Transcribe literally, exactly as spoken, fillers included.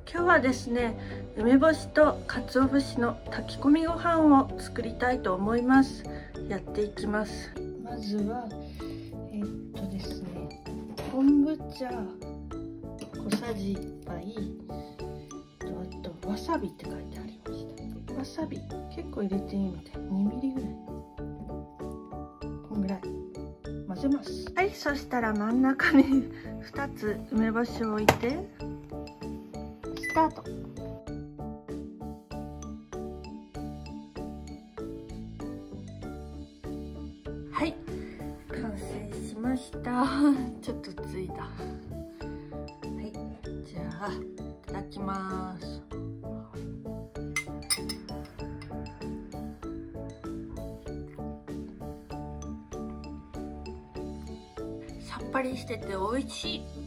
今日はですね、梅干しと鰹節の炊き込みご飯を作りたいと思います。やっていきます。まずはえー、っとですね昆布茶小さじいっぱいと、あとわさびって書いてありました。わさび結構入れていいみたい。にミリぐらい、こんぐらい混ぜます。はい、そしたら真ん中にふたつ梅干しを置いてスタート。はい、完成しました。ちょっとついた。はい、じゃあいただきます。さっぱりしてて美味しい。